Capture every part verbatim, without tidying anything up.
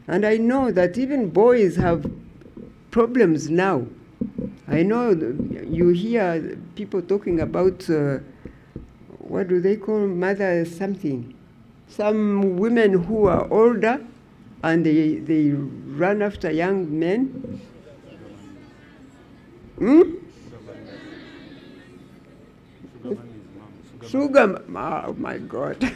And I know that even boys have problems now. I know you hear people talking about, uh, what do they call mother something? Some women who are older and they, they run after young men. Hmm? Sugar, oh my God.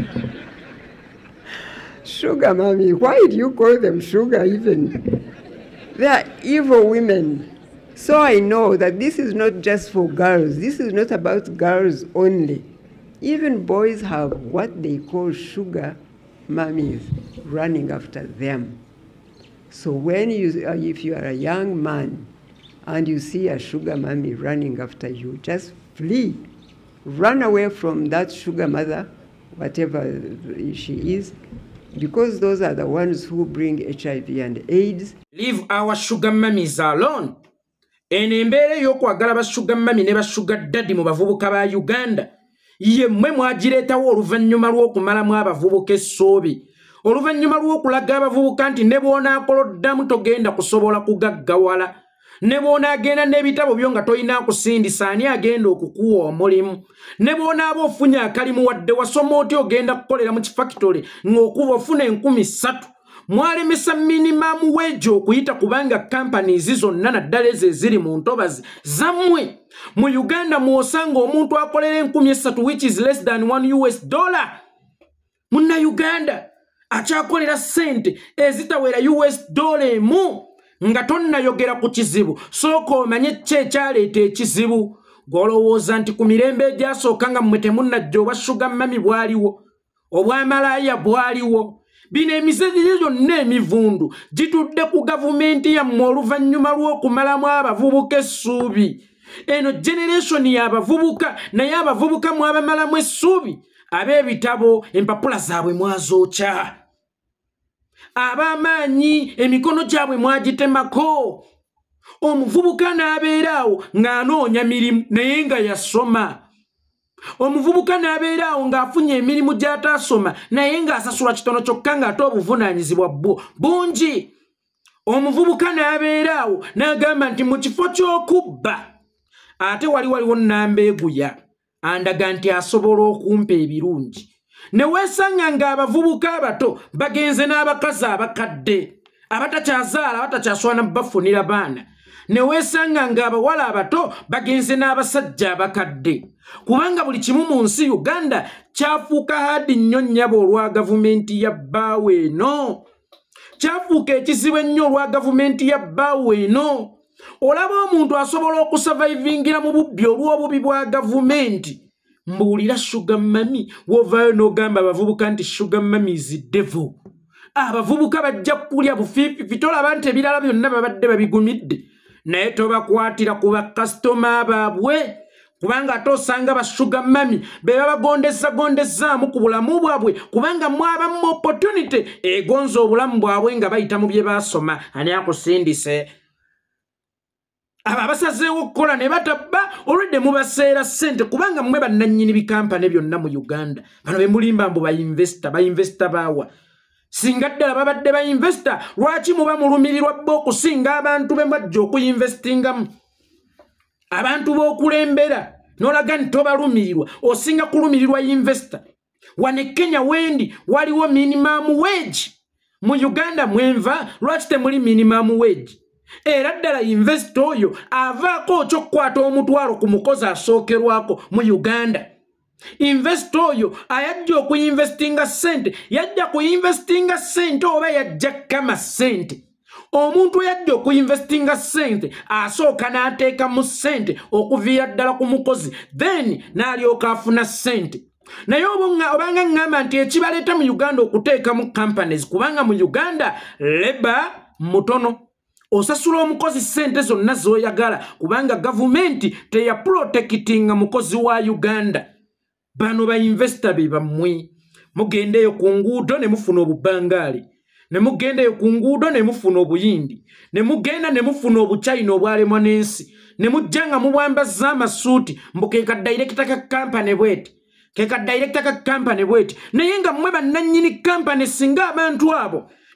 Sugar mommy, why do you call them sugar even? They are evil women. So I know that this is not just for girls. This is not about girls only. Even boys have what they call sugar mummies running after them. So when you, uh, if you are a young man and you see a sugar mummy running after you, just flee. Run away from that sugar mother, whatever she is, because those are the ones who bring H I V and AIDS. Leave our sugar mummies alone. Enembere yokwagala ba sugar mummy ne ba sugar daddy mu bavubuka ba Uganda. Ye mwe mwagiretawo oluvannyuma lw'okumalamu abavubuka essuubi. Oluvannyuma lw'okulaga abavubuka nti ne bw'onaakoloddamu togenda kusobola kugaggawala. Ne bw'onaagenda n'ebitabo byo nga toyina kusindisa ani agenda okukuwa omulimu. Ne bw'onaaba ofunye akalimu wadde wasoma oti ogenda kukolera mu kifakitole ng'okuba ofuna enkumi ssatu. Mwalemesa minimum wage okuyita kubanga companies zonna naddala ezo eziri mu ntobazi zammwe. Mu Uganda mwosanga omuntu akolera enkumi essatu which is less than one U S dollar. Munna Uganda akyakolera ssente ezitawera U S dollar emu. Nga tonnayogera ku kizibu sooka omanye ki ekyaleeta ekizibu. Golowooza nti ku mirembe egyasooka nga mmwe temunnajja obwa sugar mummy bwaliwo, obwamalaaya bwaliwo. Bino emisezi gyonna emivundu gitudde ku gavumenti yammwe oluvannyuma lw'okumalamu abavubuka essuubi. Eno generation y'abavubuka naye abavubuka mwabamalamu essuubi. Ab'ebitabo empapula zaabwe mwazookya. Abamaanyi emikono gyabwe mwagitemako. Omuvubuka n'abeeraawo ng'anoonya mirimu naye nga yasoma. Omuvubuka n'abeeraawo ng'afunye emirimu gy'ataasoma naye ng'asasulwa kitono kyokka ng'ate obuvunaanyizibwa bwo bungi. Omuvubuka n'abeeraawo n'agamba nti mu kifo ky'okubba ate wali waliwo nnambeeguya andaga nti asobola okumpa ebirungi. Ne weesanga ng'abavubuka abato bagenze n'abakazi abakadde abatakyazaala abatakyaswana bafunira baana. Ne weesanga ng'abawala abato bagenze n'abasajja abakadde. Kubanga buli kimu mu nsi Uganda kyafuuka hadi nnyo nnyabo olwa gavumenti ya bbaawe eno. Kyafuuka ekizibu ennyo olwa gavumenti ya bbaawe eno. Olaba omuntu asobola okusurvivingira mu bubbi olw'obubi bwa gavumenti. Mbuulira sugar mummy wovaayo n'ogamba abavubuka nti sugar mummy is devil. Abavubuka bajja kulya bufiififi tolaba nti ebirala byonna babadde babigumidde. Naye tobakwatira ku bakasitoma baabwe kubanga ate osanga ba sugar mummy be babagondeza gondezaamu ku bulamu bwabwe kubanga mwabamu opportunity egonza obulamu bwabwe nga bayita mu bye baasoma ani akusindise. Aba abasazeewo okukola ne batabba olwedde mubaseera ssente kubanga mmwe bannannyini bikampani byonna mu Uganda. Bano be mulimba mbu bayinvesita bayinvesita baawa. Singa ddala babadde bayinvesita lwaki muba mulumirirwa bbo okusinga abantu be mwajja okuyinvestingamu. Abantu b'okulembera n'olaga nti tobalumirirwa osinga kulumirirwa yinvesita. Wane Kenya wendi waliwo minimum wage. Mu Uganda mwenva lwaki temuli minimum wage. Era ddala investor oyo avaako kyokkwata omutwalo ku mukozi asookerwako mu Uganda. Investor oyo ayajja okuyinvestinga ssente yajja kuyinvestinga ssente oba yajja kama ssente. Omuntu yajja okuyinvestinga ssente asooka n'ateeka mu ssente okuviira ddala ku mukozi then n'alyoka afuna ssente. Naye obanga ngamba nti ekibaleeta mu Uganda okuteeka mu companies kubanga mu Uganda labor mutono. Osasula omukozi ssente zonna z'oyagala kubanga gavumenti teyaprotectinga mukozi wa Uganda. Bano ba investor be bammwe mugendeyo ku nguudo ne mufuna obubangaali, ne mugendeyo ku nguudo ne mufuna obuyindi, ne mugenda ne mufuna obuchina obwalemwa n'ensi, ne mujja nga mubwambaza amasuuti mbukeeka director ka company bweti keka director ka company bweti naye nga mmwe bannannyini company singa abantu abo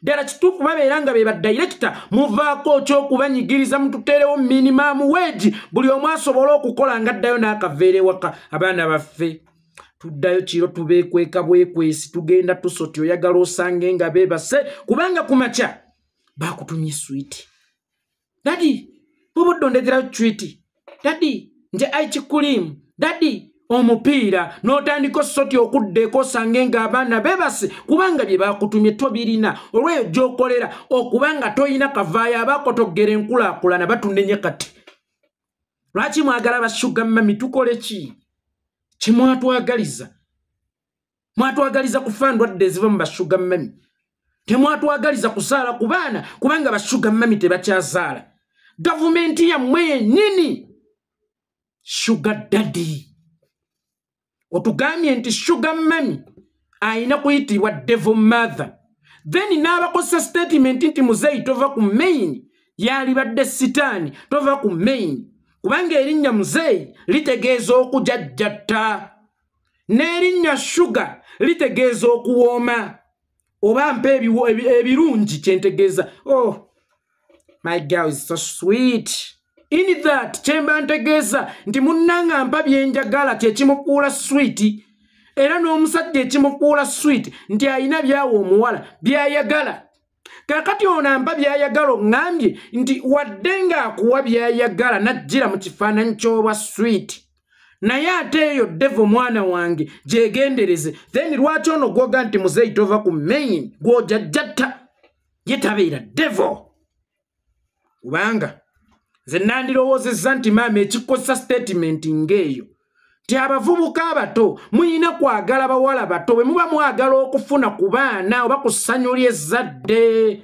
ddala kituufu babeera nga be badirector muvaako ky'okubanyigiriza mututeerewo minimum wage buli omu asobole okukola nga addayo n'akaveera ewaka. Abaana baffe tuddayo kiro tubeekweka bwekwesi tugenda tusoti oyagala osange nga beebase kubanga ku makya baakutumye switi. Dadi bubudde ondeterayo twiti. Dadi nje aikikulimu. Dadi omupiira n'otandika soti okuddeeko osange ng'abaana beebase kubanga bye baakutumye tobirina olweyo gy'okolera okubanga toyina kavaayo abaakotogera enkulaakulana batundenye kati. Lwaki mwagala bashuga mami tukole ki? Kimwatwagaliza. Mwatwagaliza kufa ndwadde eziva mu bashuga mami. Temwatwagaliza kusaala ku baana kubanga bashuga mami tebakyazaala. Gavumenti yammwe yennyini sugar daddy. Otugambye nti sugar mami ayina kuyitibwa devil mother. Then n'abakozesa statement nti muzeeyi tova ku main yalibadde sitaani tova ku main kubanga erinnya muzeeyi litegeeza okujajjatta n'erinnya sugar litegeeza okuwooma oba mpa ebirungi kyentegeeza. Oh, my girl is so sweet. In that chemba ntegeeza nti munnanga mpa byenjagala kyekimufuula sweet era n'omusajja ekimufuula sweet nti ayina byawo omuwala byayagala. Kakati ono mpa byayagala ngambye nti wadde ng'akuwa byayagala najjira mu kifaananyi ky'obwa sweet naye ate eyo devo mwana wange gyegendereze. Then lwaki ono gwoga nti muzeeyi tova ku main gw'ojajjatta ye tabeera devo kubanga nze nandirowoozezza nti maama ekikosa statement ng'eyo nti abavubuka abato muyina kwagala bawala bato bwe muba mwagala okufuna ku baana oba ku ssanyu ly'ezzadde.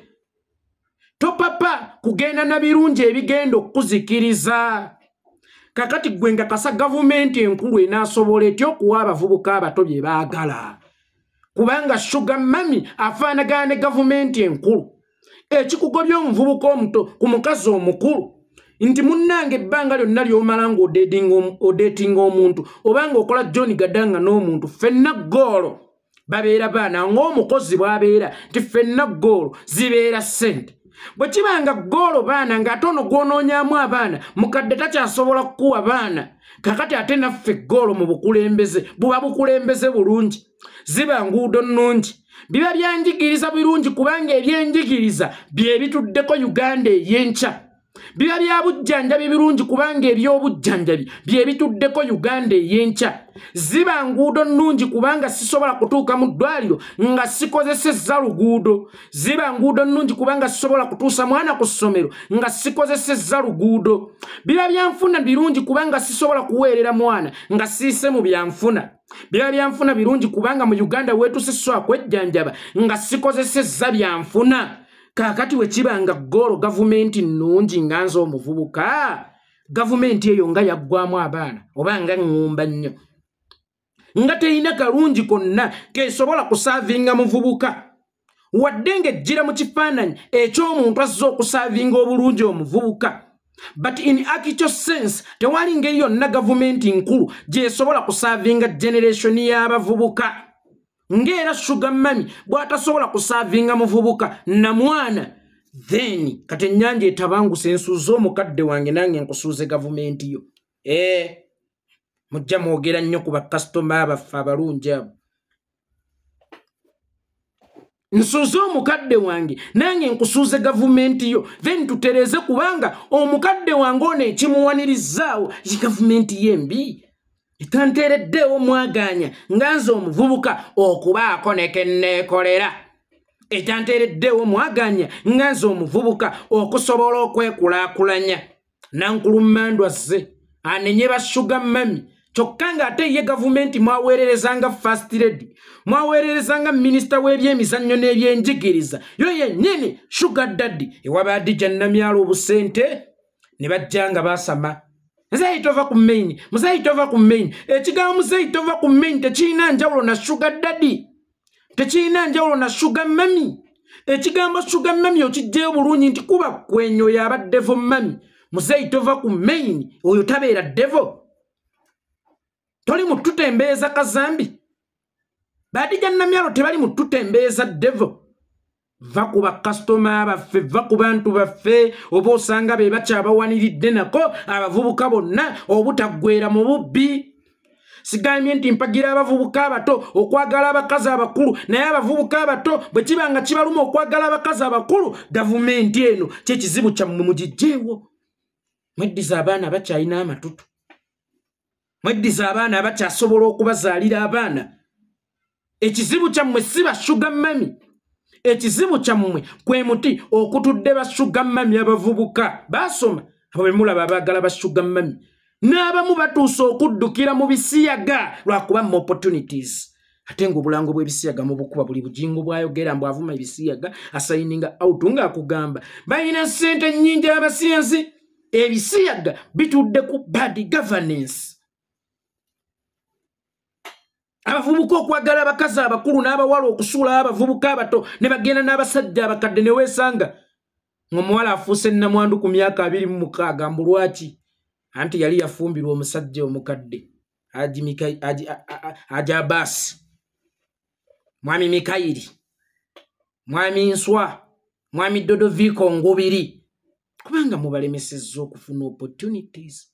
Topapa kugenda na birungi ebigenda okuzikiriza. Kakati gwe nga kasa gavumenti enkulu enaasobola etya okuwa abavubuka abato bye baagala kubanga sugar mami afaanagana ne gavumenti enkulu. Ekikugobya omuvubuka omuto ku mukazi omukulu nti munnange ebbanga lyonna ly'omala ng'odeetinga omuntu obanga okola John Gadanga n'omuntu ffenna ggoolo babeera baana ng'omukozi bw'abeera nti ffenna ggoolo zibeera ssente. Bwe kibanga ggoolo baana ng'ate ono gw'onoonyaamu abaana mukadde takyasobola kukuwa baana. Kakati ate naffe ggoolo mu bukulembeze buba bukulembeze bulungi ziba nguudo nnungi biba byanjigiriza birungi kubanga ebyenjigiriza bye bituddeko Uganda ey'enkya. Biba bya bujjanjabi birungi kubanga eby'obujjanjabi bye bituddeko Uganda ey'enkya. Ziba nguudo nnungi kubanga sisobola kutuuka mu ddwaliro nga sikozesezza luguudo. Ziba nguudo nnungi kubanga sisobola kutuusa mwana ku ssomero nga sikozesezza luguudo. Biba byanfuna birungi kubanga sisobola kuweerera mwana nga siise mu byanfuna. Biba byanfuna birungi kubanga mu Uganda weetu sisobola kwejjanjaba nga sikozesezza byanfuna. Kakati we kibanga ggoolo gavumenti nnungi nga nze omuvubuka gavumenti eyo nga yaggwamu abaana oba nga ŋŋumba nnyo nga terina kalungi konna keesobola kusaavinga muvubuka wadde ng'ejjira mu kifaananyi eky'omuntu azza okusaavinga obulungi omuvubuka. But in actual sense tewali ngeri yonna gavumenti nkulu gyesobola kusaavinga generation y'abavubuka. Ngera sugar mami bw'atasobola kusaavinga muvubuka na mwana then kati ennyanja etabanguse ensuuza omukadde wange nange nkusuuze gavumenti yo. Eh, mujja mwogera nnyo ku bakasitoma abaffe abalungi abo. Nsuuze omukadde wange nange nkusuuze gavumenti yo then tutereze kubanga omukadde wange ono ekimuwanirizzaawo yi gavumenti y'embi. Etanteereddeewo mwaganya nga nze omuvubuka okubaako ne kenneekolera. Etanteereddeewo mwaganya nga nze omuvubuka okusobola okwekulaakulanya. Nankulummandwa zze anenye ba sugar mami kyokka ng'ate ye gavumenti mwaweererezanga first lady mwaweererezanga minisita w'ebyemizannyo n'ebyenjigiriza yo yennyini sugar daddy ewaba Adija Namyalo obusente ne bajjanga baasama. Muzeeyi tova ku main, muzeeyi tova ku main. Ekigambo muzeeyi tova ku main tekirina njawulo na sugar daddy. Tekirina njawulo na sugar mami. Ekigambo sugar mami okijjeyo bulungi nti kuba kwenyo yaba devil mami. Muzeeyi tova ku main oyo tabeera devil. Toli mu tutembeeza kazambi. Ba Adija Namyalo tebali mu tutembeeza devil. va ku bakasitoma baffe va ku bantu baffe oba osanga be bakyabawaniridde nako abavubuka bonna obutaggwera mu bubbi. Sigambye nti mpagira abavubuka abato okwagala abakazi abakulu naye abavubuka abato bwe kiba nga kibaluma okwagala abakazi abakulu gavumenti eno kyekizibu kyammwe mugijjeewo. Mweddiza abaana abakyalina amatutu, mweddiza abaana abakyasobola okubazaalira abaana. Ekizibu kyammwe si bashuga mami, ekizibu kyammwe kwe muti okutudde bashuga mami abavubuka basoma abo be mulaba abaagala bashuga mami. N'abamu batuusa okuddukira mu bisiyaga lwakuba mu opportunities. Ate ng'obulango bw'ebisiyaga mu bukuba buli bujingo bwayogera mbu avuma ebisiyaga asayininga out ng'akugamba balina ssente nnyingi abasiyansi. Ebisiyaga bitudde ku bad governance. Abavubuka okwagala abakazi abakulu n'abawala okusuula abavubuka abato ne bagenda n'abasajja abakadde ne weesanga ng'omuwala afuuse nnamwandu ku myaka abiri mu mukaaga mbu lwaki? Anti yali yafumbirwa omusajja omukadde Haji Mikayi Haji Haji Abbas, Mwami Mikayiri, Mwami Nswa, Mwami Dodoviko Ngubiri, kubanga mubalemesezza okufuna opportunities.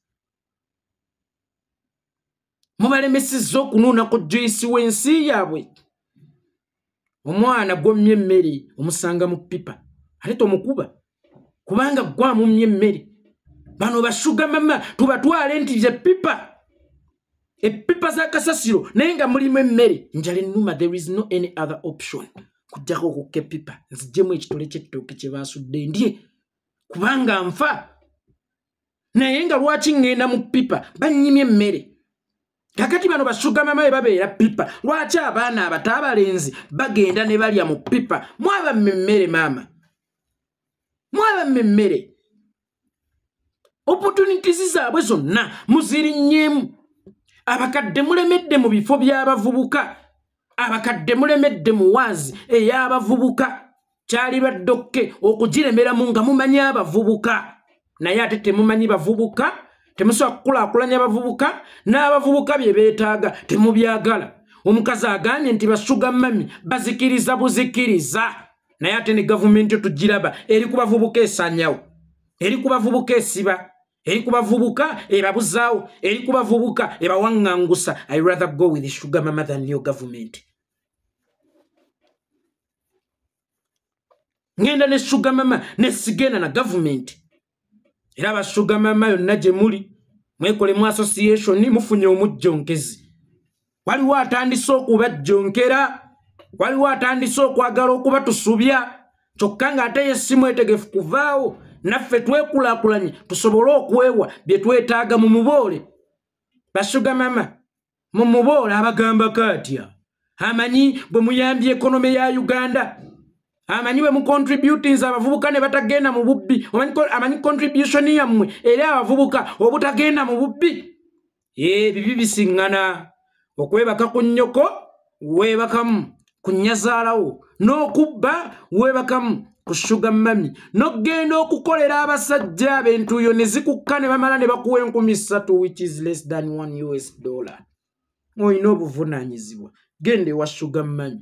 Mubalemesezza okunuuna ku Joyce w'ensi yaabwe. Omwana gw'ommye emmere omusanga mu pipa ate tomukuba kubanga gwamumye emmere. Bano bashuga mama tubatwale nti ze pipa epipa za kasasiro naye nga mulimu emmere njala ennuma. There is no any other option kujjako okukka epipa nzijjemu ekitole ky'ettooke kye baasudde ndye kubanga nfa. Naye nga lwaki ŋŋenda mu pipa bannyimye emmere. Kakati bano bashuga mama babeera pipa lwaki abaana abato abalenzi bagenda ne balya mu pipa? Mwaba mmemmere maama, mwaba mmemmere. Opportunities zaabwe zonna muzirinnyeemu. Abakadde mulemedde mu bifo by'abavubuka, abakadde mulemedde mu waazi ey'abavubuka. Kyali baddokke okugiremeramu nga mumanyi abavubuka naye ate temumanyi bavubuka, temusobola kukulaakulanya abavubuka n'abavubuka bye beetaaga temubyagala. Omukazi agaanye nti bashuga mami bazikiriza buzikiriza naye ate ne gavumenti tugiraba eri ku bavubuka esanyawo, eri ku bavubuka esiba, eri ku bavubuka ebabuzaawo, eri ku bavubuka ebawaŋŋangusa. I rather go with the sugar mama than your government. Ngenda ne sugar mama ne sigenda na government. Era abashuga mama yonna gye muli mwekolemu association mufunye omujjonkezi. Waliwo atandise okubajjonkera, waliwo atandise okwagala okubatusubya kyokka nga ate yessimu etegefu kuvaawo. Naffe twekulaakulanye tusobole okwewa bye twetaaga mu muboole. Bashuga mama mu muboole abagamba katya amanyi bwe muyambye ekonome ya Uganda, amanyi bwe mu contributing abavubuka ne batagenda mu bubbi, amanyi contribution yammwe eri abavubuka obutagenda mu bubbi. Ee bibi bisiŋŋana. Okwebaka ku nnyoko weebakamu ku nnyazaalawo, n'okubba weebakamu ku sugar mami, n'ogenda okukolera abasajja abentuuyo ne zikukka ne bamala ne bakuwa enkumi ssatu which is less than one U S dollar. Oyina obuvunaanyizibwa genda ewa sugar mami.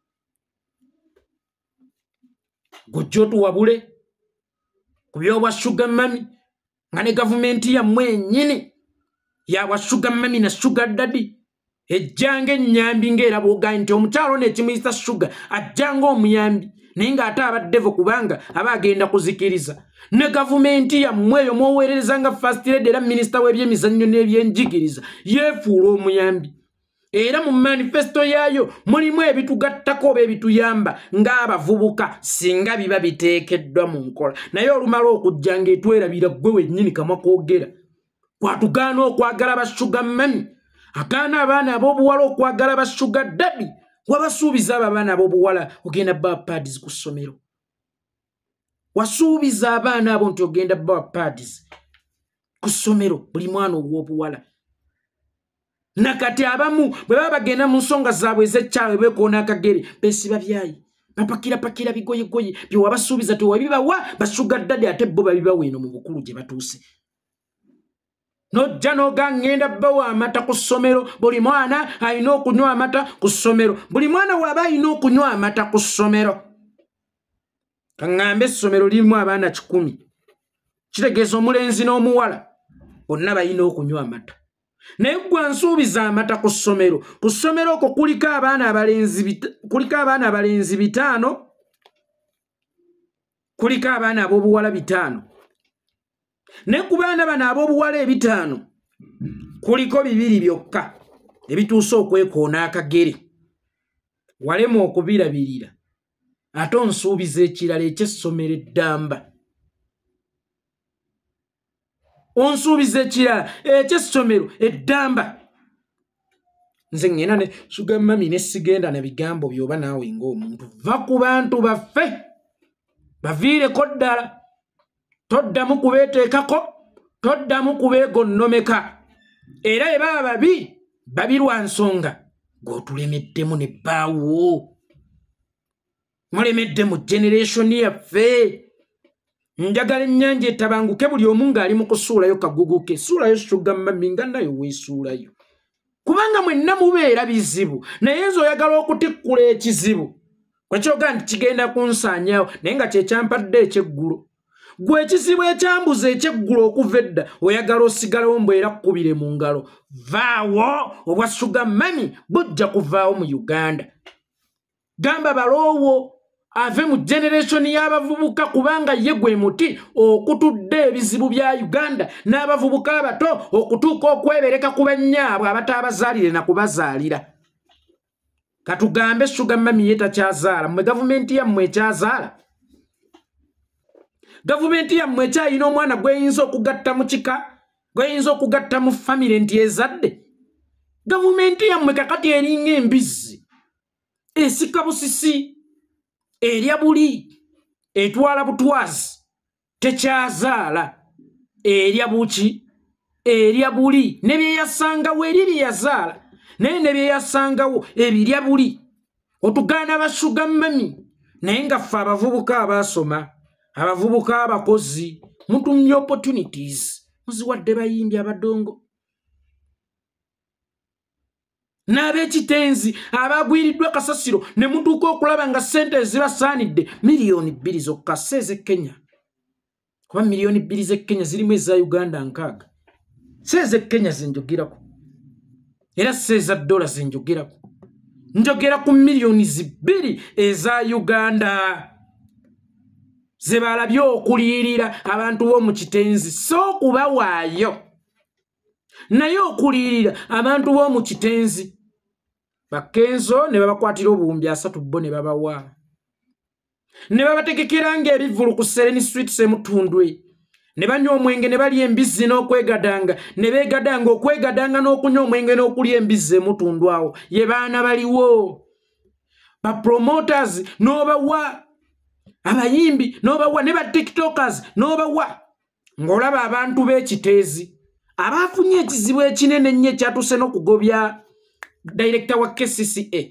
Gojja otuwabule ku by'obwa sugar mami nga ne gavumenti yammwe ennyini yawa sugar mami na sugar daddy. Ejjanga ennyambi ng'era bw'ogambye nti omukyalo n'ekimuyisa sugar ajjanga omuyambi naye ng'ate abaddevo kubanga aba agenda kuzikiriza. Ne gavumenti yammwe eyo mwoweerereza nga first lady era minisita w'ebyemizannyo n'ebyenjigiriza yeefuula omuyambi. Era mu manifesto yaayo mulimu ebitugattako oba ebituyamba ng'abavubuka singa biba biteekeddwa mu nkola. Naye olumala okujja ng'etwerabira ggwe wennyini kamwa koogera. Kwatugaana okwagala bashuga mami, agaana abaana ab'obuwala okwagala bashuga daddy. Wabasuubiza abo abaana ab'obuwala ogenda bawa pads ku ssomero. Wasuubiza abaana abo nti ogenda bawa pads ku ssomero buli mwana ow'obuwala. Nakati abamu bwe baba bagenda mu nsonga zaabwe ez'ekyalo beekoona akagere beesiba byayi bapakira pakira bigoyegoye bye wabasuubiza tewabibawa bashuga daddy ate bo babibawa eno mu bukulu gye batuuse. Nojja n'oga ŋŋenda bawa amata ku ssomero, buli mwana alina okunywa amata ku ssomero, buli mwana waaba alina okunywa amata ku ssomero. kaŋŋambe essomero lirimu abaana kikumi kitegeeza omulenzi n'omuwala bonna balina okunywa amata naye gwe nsuubiza amata ku ssomero ku ssomero okwo kuliko abaana abalenzi kuliko abaana abalenzi bitaano kuliko abaana ab'obuwala bitaano ne ku baana bano ab'obuwala ebitaano kuliko bibiri byokka ebituuse okwekoona akagere walema okubirabirira ate onsuubiza ekirala eky'essomero eddamba onsuubiza ekirala eky'essomero eddamba nze ŋŋenda ne suga mami ne sigenda na bigambo byoba naawe ng'omuntu va ku bantu baffe baviireko ddala toddamu kubeeteekako toddamu kubeegonnomeka era bwe baba babi babi lwa nsonga g'otulemeddemu ne bbaawo mulemedde mu generationi yaffe njagala ennyanja etabanguke buli omu ng'ali mu kusuulayo kaguguke suulayo suga mami nga nayo weesuulayo kubanga mwenna mubeera bizibu naye nze oyagala okutikkula ekizibu kwekyoga nti kigenda kunsaanyaawo naye nga kyekyampadde ekyeggulo gwe ekizibu ekyambuza ekyeggulo okuva edda oyagala osigalawo mbwera kkubire mu ngalo vaawo obwa suga mami bujja kuvaawo mu Uganda gamba baloowo ave mu generationi y'abavubuka kubanga ye gwe muti okutudde ebizibu bya Uganda n'abavubuka abato okutuuka okwebereka ku bannyaabwe abataabazaalire na kubazaalira katugambe suga mami ye takyazaala mmwe gavumenti yammwe ekyazaala gavumenti yammwe ekyayina omwana gweyinza okugatta mu kika gweyinza okugatta mu famire nti ezadde gavumenti yammwe kakati eringa embizzi esika busisi erya buli etwala butwazi tekyazaala erya buki erya buli ne byeyasangawo eri byeyazaala naye ne byeyasangawo ebirya buli otugaana basuga mami naye nga ffe abavubuka abaasoma abavubuka abakozi mutumye opportunities muziwadde bayimbi abadongo n'ab'ekitenzi abagwiriddwa kasasiro ne mutuuka okulaba nga ssente ezibasaanidde miliyoni bbiri zokka si ez'Ekenya kuba miliyoni bbiri z'Ekenya zirimu eza Uganda nkaaga si ez'Ekenya zenjogerako era si eza dola zenjogerako njogera ku miliyoni zibbiri eza Uganda ze balabye okuliyirira abantu b'omu kitenzi so okubawaayo naye okuliyirira abantu b'omu kitenzi bakenzo ne babakwatira obuwumbi asatu bo ne babawa ne babategekera ng'ebivulu ku Sereni Street Semutundwe ne banywa omwenge ne balya embizzi n'okwegadanga ne beegadanga okwegadanga n'okunywa omwenge n'okulya embizzi emutundwa awo ye baana baliwo bapromoters n'obawa abayimbi n'obawa ne batiktokers n'obawa ng'olaba abantu b'ekiteezi abaafunye ekizibu ekinene nnyo ekyatuuse n'okugobya director wa K C C A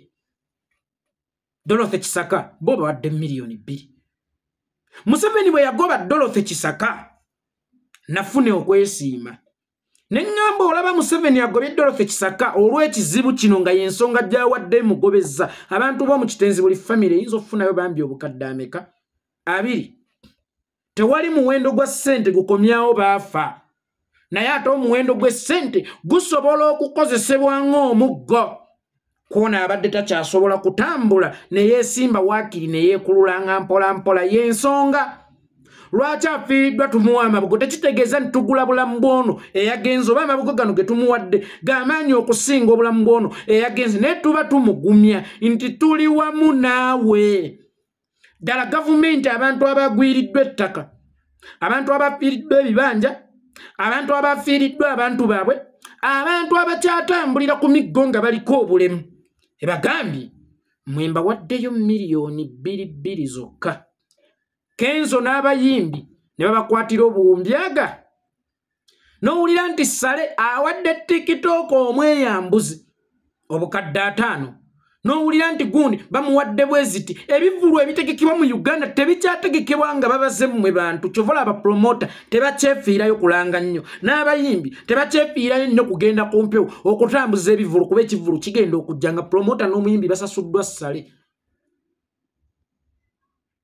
Dorothy Kisaka bo bawadde miliyoni bbiri Museveni bwe yagoba Dorothy Kisaka nafune okwesiima ne ŋŋamba olaba Museveni agobye Dorothy Kisaka olw'ekizibu kino nga y'ensonga gy'awadde mugobezza abantu b'omu kitenzi buli famire eyinza okufunayo bambi obukadde ameka abiri tewali muwendo gwa ssente gukomyawo baafa naye ate omuwendo gw'essente gusobola okukozesebwa ng'omuggo kuona abadde takyasobola kutambula ne yeesimba waakiri ne yeekululanga mpola mpola y'ensonga lwaki afiiriddwa tumuwa amabugo tekitegeeza nti tugula bulamu bwono eyagenze oba amabugo gano ge tumuwadde g'amaanyi okusinga obulamu bwono eyagenze naye tuba tumugumya nti tuli wamu naawe ddala gavumenti abantu abagwiriddwa ettaka abantu abafiiriddwa ebibanja abantu abafiiriddwa abantu baabwe abantu abakyatambulira ku miggo nga baliko obulemu ebagambye mwemba waddeyo miliyoni bbiri bbiri zokka kenzo n'abayimbi ne babakwatira obuwumbi-aga n'owulira nti Sale awadde tikitooko omweyambuzi obukadde ataano n'owulira nti gundi bamuwadde bweziti ebivulu ebitegekebwa mu Uganda tebikyategekebwa nga babaze mmwe bantu kyovola abapromota tebakyefiirayo kulanga nnyo n'abayimbi tebakyefiirayo nnyo kugenda ku mpewo okutambuza ebivulu kuba ekivulu kigenda okujja nga promota n'omuyimbi basasuddwa Sale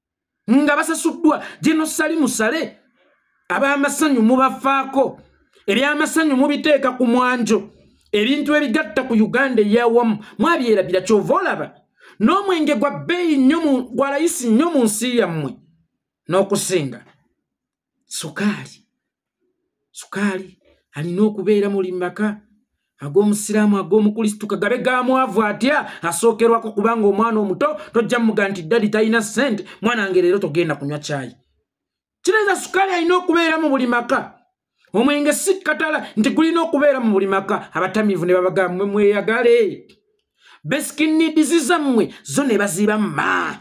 nga basasuddwa General Salim Saleh ab'amasanyu mubafaako ebyamasanyu mubiteeka ku mwanjo ebintu ebigatta ku Uganda eyawamu mwabyerabira kyova olaba n'omwenge gwa bbeeyi nnyo gwa layisi nnyo mu nsi yammwe n'okusinga sukaali sukaali alina okubeera muli maka ag'omusiraamu ag'omukrisitu kagabe gamwavu atya asookerwako kubanga omwana omuto tojja muga nti dadi talina ssente mwana wange leero togenda kunywa caayi kireeza sukaali alina okubeera mu buli maka omwenge si katala nti gulina okubeera mu buli maka abatamiivu ne babagamba mwe mweyagale basic needs zammwe zo ne baziba ma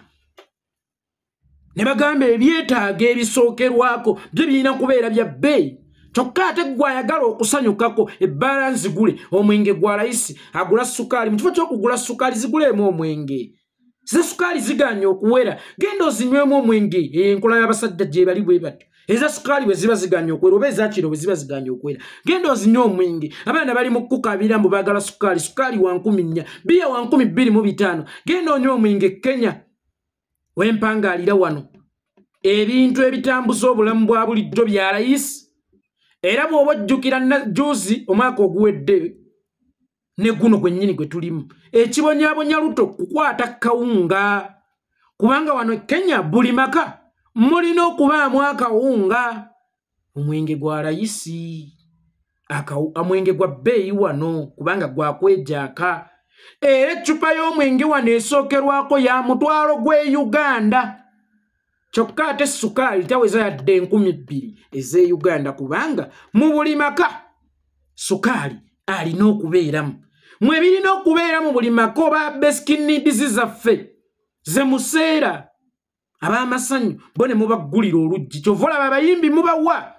ne bagamba ebyetaaga ebisookerwako byo birina kubeera bya bbeeyi kyokka ate gwe ayagala okusanyukako ebbaala nzigule omwenge gwa layisi agula sukaali mu kifo ky'okugula sukaali ziguleemu omwenge ze sukaali ziganya okuwera genda ozinywemu omwenge enkola y'abasajja gye bali bwe batyo eza sukaali bwe ziba ziganya okuwera oba ezakiro bwe ziba ziganya okuwera genda ozinywe omwenge abaana bali mu kukabira mbu baagala sukaali sukaali wa nkumi nnya biya wa nkumi bbiri mu bitaano genda onywe omwenge Kenya wempangaalira wano ebintu ebitambuza obulamu bwa bulijjo bya layisi era bw'oba ojjukira juuzi omwaka oguwedde ne guno gwennyini gwe tulimu ekibonyabonya luto kukwata kawunga kubanga wano Kenya buli maka mulina okubaamu akawunga omwenge gwa layisi omwenge gwa bbeeyi wano kubanga gwakwejaaka era eccupa y'omwenge wano esookerwako ya mutwalo gw'e Uganda kyokka ate sukaali taweza yadde enkumi bbiri ez'e Uganda kubanga mu buli maka sukaali alina okubeeramu mwe birina okubeera mu buli maka oba basic needs zaffe ze museera ab'amasanyu bo ne mubaggulira oluggi kyova olaba abayimbi mubawa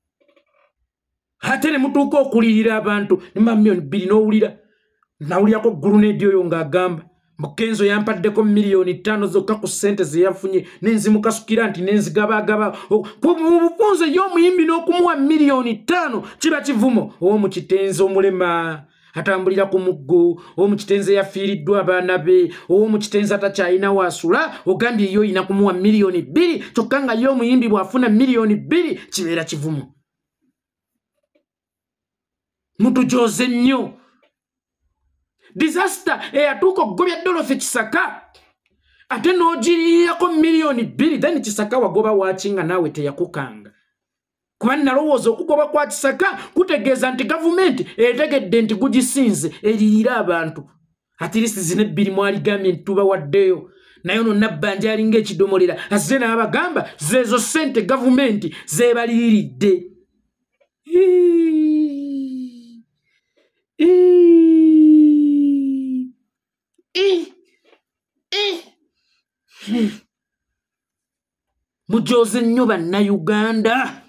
ate ne mutuuka okulirira abantu ne mamiliyoni bbiri n'owulira nawulirako guluneedi oyo ng'agamba Mukenzo yampaddeko miliyoni ttaano zokka ku ssente ze yafunye nenzimukasukira nti nenzigabagaba mu bufunze y'omuyimbi n'okumuwa miliyoni ttaano kiba kivumo ow'omu kitenzi omulema atambulira ku muggo ow'omu kitenzi yafiiriddwa abaana be ow'omu kitenzi atakyalina waasula ogambye yo oyina kumuwa miliyoni bbiri kyokka nga y'omuyimbi bw'afuna miliyoni bbiri kibeera kivumo mutujooze nnyo disaster eyatuuka okugobya Dorothy Kisaka ate n'ogiriirako miliyoni bbiri then Kisaka wagoba waakinga naawe teyakukanga kuba nalowooza okugoba kwa Kisaka kutegeeza nti gavumenti etegedde nti gugisinze eriyira abantu ati lisi zine bbiri mwaligambye nti tubawaddeyo naye ono nabbanja alinga ekidomolera azze n'abagamba zeezo ssente gavumenti zeebaliiridde Mujoze nnyo bannayuganda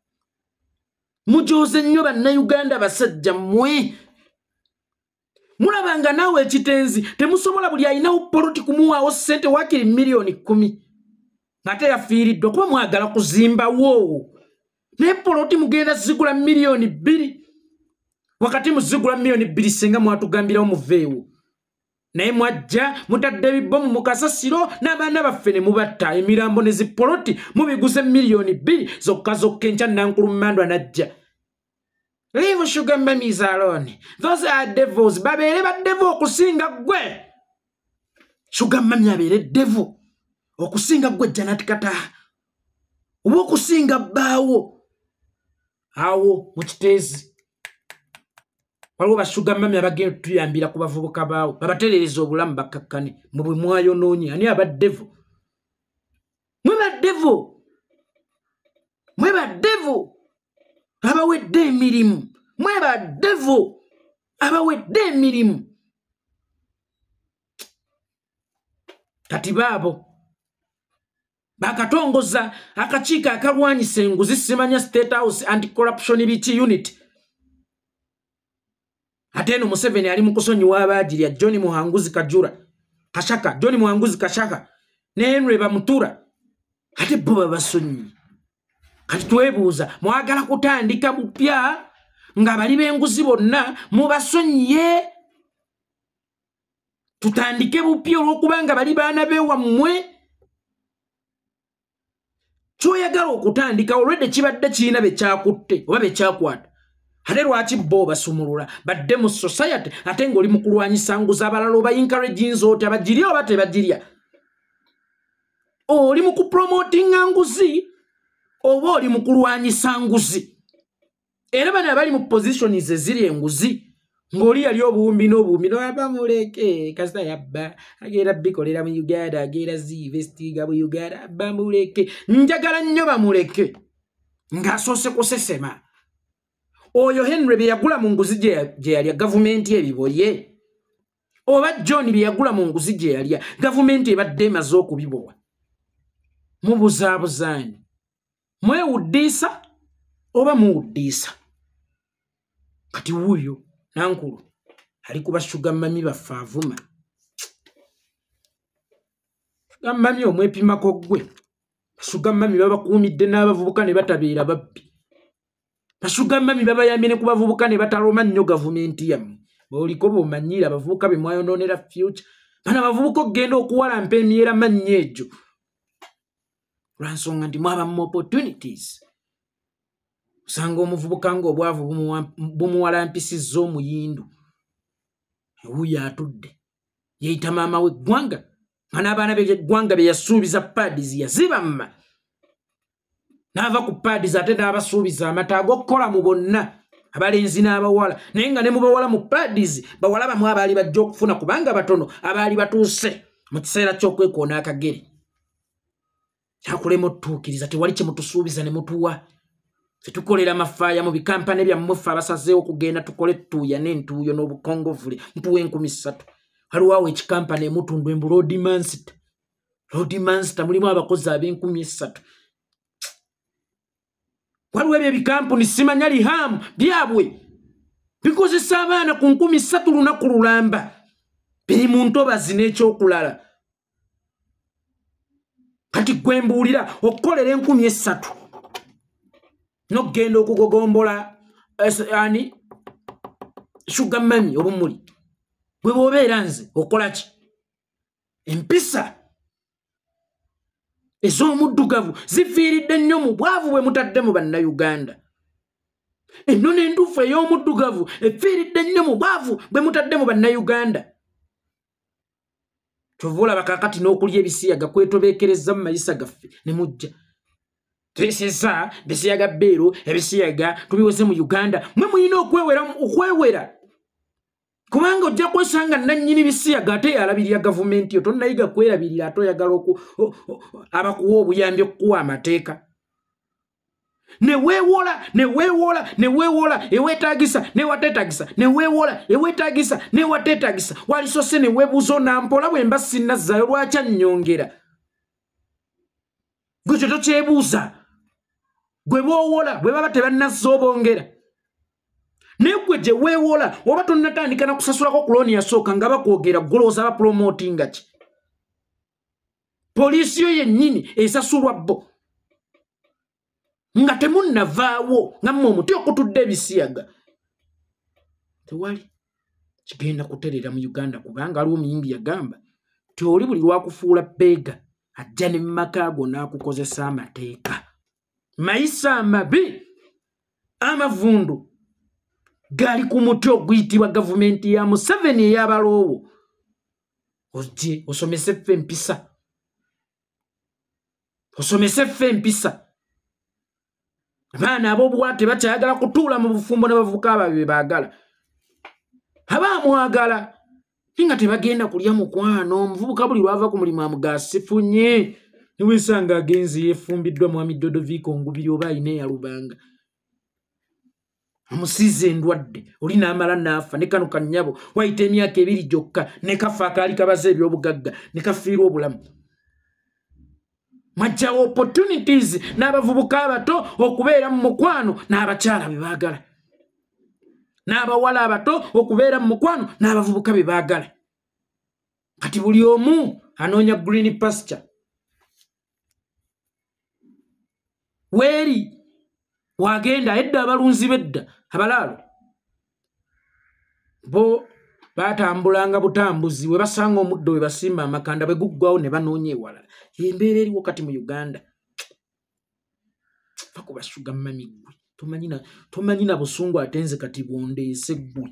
mujoze nnyo bannayuganda basajja mmwe mulabanga naawe ekitenzi temusobola buli alinawo poloti kumuwaawo ssente waakiri miliyoni kkumi ng'ate yafiiriddwa kuba mwagala kuzimbawo naye poloti mugenda zigula miliyoni bbiri wakati muzigula miliyoni bbiri senga mwatugambirawo muveewo naye mwajja mutadde ebibbomu mu kasasiro n'abaana baffe ne mubatta emirambo ne zipoloti mubiguze miliyoni bbiri zokka zokka enkya Nankulummandwa najja leave sugar mummies alone those are devils babeere baddevu okusinga ggwe sugar mummy abeere devil okusinga ggwe Janet Kata oba okusinga bbaawo awo mu kiteezi waliwo bashuga mami abagenda tuyambira ku bavubuka baawo babatereereza obulamu bakkakkane mu bwe mwayonoonye ani abaddevu mwe baddevu mwe baddevu abawedde emirimu mwe baddevu abawedde emirimu kati baabo bakatongoza akakiiko akalwanyisa enguzi simanya State House Anti-Corruption Biki Unit ate eno Museveni ali mu kusonyiwa abaagirya John Muhanguzi Kajura Kashaka John Muhanguzi Kashaka ne Henry Bamutura ate bo babasonyi kati twebuuza mwagala kutandika bupya nga bali b'enguzi bonna mubasonyiye tutandike bupya olw'okubanga bali baana beewammwe kyoyagala okutandika already kibadde kirina be kyakutte oba be kyakwata ate lwaki bo basumulula badde mu society ate ng'oli mu kulwanyisa nguzi abalala oba encouraging oti abagirya oba tebagirya oli mu kupromotinga nguzi oba oli mu kulwanyisa nguzi era bano abali mu positionize eziri enguzi ng'oli yali obuwumbi n'obuwumbi noaba muleke kasita yabba agenda bikolera mu Uganda agenda ziinvestiga mu Uganda abba muleke njagala nnyo bamuleke ng'asoose kusesema oyo Henry bye yagula mu nguzi gye yalya gavumenti ebiboye oba John bye yagula mu nguzi gye yalya gavumenti ebadde emaze okubibowa mubuzaabuzaani mwewuddiisa oba muwuddiisa kati wuuyo nankulu ali kuba sugar mami baffe avuma sugar mami omwepimako gwe sugar mami babakuumidde n'abavubuka ne batabeera babbi basugar mami babayambye ne ku bavubuka ne bataloma nnyo gavumenti yammwe booliko b'omanyira abavubuka be mwayonoonera future bano abavubuka okugenda okuwalampa emyera mannya egyo lwansonga nti mwaba mu opportunities usanga omuvubuka ng'obwavu bumuwalampisizza omuyindu ewuyo atudde yeeyita maama w'eggwanga nga n'abaana b'eggwanga be yasuubiza paadis yazibamma n'ava ku paadis ate n'abasuubiza amata ag'okukola mu bonna abalenzi n'abawala naye nga ne mu bawala mu paadis bawala bamu abaali bajja okufuna kubanga batono abaali batuuse mu kiseera ky'okwekoona akagere kyakulema otutuukiriza tewali kye mutusuubiza ne mutuwa tetukolera mafaaya mu bikampani byammwe ffe abasazeewo okugenda tukole tuuya n'entuuyo n'obukongovule mutuwa enkumi ssatu waliwo awo ekikampani emutundwa embu Lord Mansita Lord Mansita mulimu abakozi ab'enkumi essatu waliwo ebyo ebikampuni simanya lihamu byabwe bikozesa abaana ku nkumi ssatu lunaku lulamba biri mu ntobazi n'ekyokulala kati gwe mbuulira okukolera enkumi essatu n'okugenda okugogombola ani sugar mami obumuli bwe bw'obeera nze okola ki empisa ez'omuddugavu zifiiridde nnyo mu bwavu bwe mutadde mu bannayuganda ennono entuufu ey'omuddugavu efiiridde nnyo mu bwavu bwe mutadde mu bannayuganda kyova olaba kaakati n'okulya ebisiyaga kwetobeekereza mu mayisa gaffe ne mujja tesesa bisiyaga bbeeru ebisiyaga tubiweze mu Uganda mwe muyina okwewera okwewera kubanga ojja kwesanga nannyini bisiyaga ate yalabirira gavumenti yo tonnayiga kwerabirira ate oyagala abakuwa obuyambi okukuwa amateeka ne weewola ne weewola ne weewola eweetaagisa ne wateetaagisa ne weewola eweetaagisa ne wateetaagisa walisose ne weebuuza onampola bwe mba sinnazzaayo lwaki annyongera gwe kyo tokyebuuza gwe boowola bwe baba tebannazza obongera naye gwe gye weewola oba tonnatandika na kusasulako ku looni yasooka nga bakwogera golooza bapromotinga ki poliisi yo yennyini esasulwa bo nga temunnavaawo nga mmwe omuti okutudde ebisiyaga tewali kigenda kuterera mu Uganda kubanga aliwo omuyimbi yagamba ti oli buli lwakufuula beega ajja ne mumaka ago n'akukozesa amateeka mayisa amabi amavundu gali ku muti oguyitibwa gavumenti ya Museveni ey'abaloowo ojje osomese ffe empisa osomese ffe empisa abaana ab'obuwala tebakyayagala kutuula mu bufumbo n'abavubuka abo be baagala abaamwagala nga tebagenda kulya mukwano omuvubuka buli lwava ku mulimu amugaasifunye niwesanga agenzi yeefumbiddwa mwami Dodoviiko Ngubiri oba ayina eyalubanga amusiiza endwadde oli n'amala n'afa ne kano kannyabo wayita emyaka ebiri gyokka ne kafa akaali kabaza ebyobugagga ne kafiirwa obulamu mwajjawo opportunities n'abavubuka abato okubeera mu mukwano n'abakyala be baagala n'abawala abato okubeera mu mukwano n'abavubuka be baagala kati buli omu anoonya green pasture weeri wagenda edda abalunzi bedda abalaalo bo batambulanga butambuzi we basanga omuddo we basimba amakanda bwe guggwawo ne banoonya ewalala embeera eriwo kati mu Uganda bashuga mami gwe tomanyina tomanyina busungu atenze kati bondeese gwe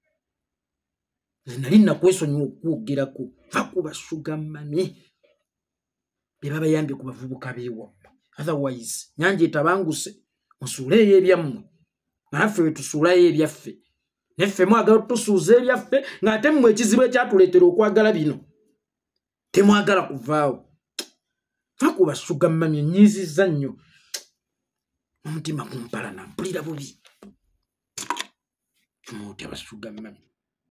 nali nakwesonyiwa okwogerako va ku bashuga mami be babayambye ku bavubuka beewamma otherwise nyanja etabanguse musuuleeyo ebyammwe naffe we tusuulayo ebyaffe neffe mwagala tusuuza ebyaffe ng'ate mmwe ekizibu ekyatuleetera okwagala bino temwagala kuvaawo va ku bashuga mami ennyiizizza nnyo omutima kumpalana mpulira bubi kimutya bashuga mami